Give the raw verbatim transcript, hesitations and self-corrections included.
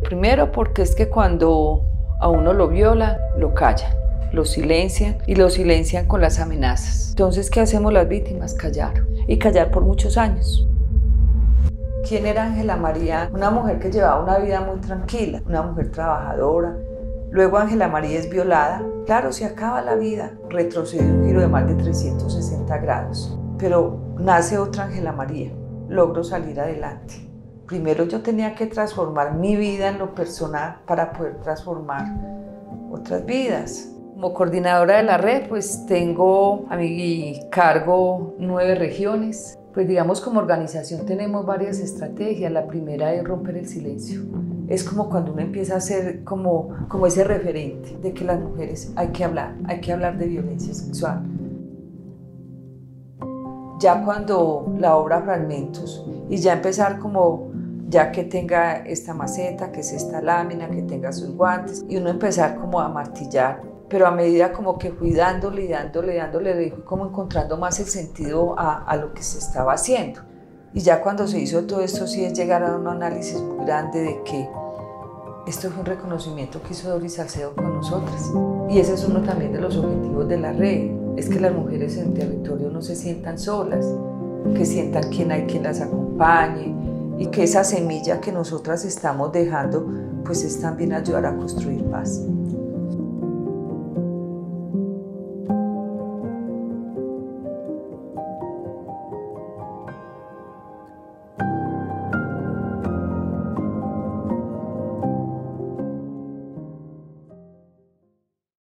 Primero porque es que cuando a uno lo violan, lo callan, lo silencian y lo silencian con las amenazas. Entonces, ¿qué hacemos las víctimas? Callar, y callar por muchos años. ¿Quién era Ángela María? Una mujer que llevaba una vida muy tranquila, una mujer trabajadora. Luego Ángela María es violada. Claro, se acaba la vida, retrocede un giro de más de trescientos sesenta grados. Pero nace otra Ángela María, logro salir adelante. Primero yo tenía que transformar mi vida en lo personal para poder transformar otras vidas. Como coordinadora de la red, pues tengo a mi cargo nueve regiones. Pues digamos, como organización tenemos varias estrategias. La primera es romper el silencio. Es como cuando uno empieza a ser como, como ese referente de que las mujeres hay que hablar, hay que hablar de violencia sexual. Ya cuando la obra Fragmentos y ya empezar como, ya que tenga esta maceta, que es esta lámina, que tenga sus guantes, y uno empezar como a martillar, pero a medida como que fui dándole y dándole, dándole, y fui como encontrando más el sentido a, a lo que se estaba haciendo. Y ya cuando se hizo todo esto, sí es llegar a un análisis muy grande de que esto fue un reconocimiento que hizo Doris Salcedo con nosotras. Y ese es uno también de los objetivos de la red, es que las mujeres en el territorio no se sientan solas, que sientan que hay quien las acompañe y que esa semilla que nosotras estamos dejando, pues es también ayudar a construir paz.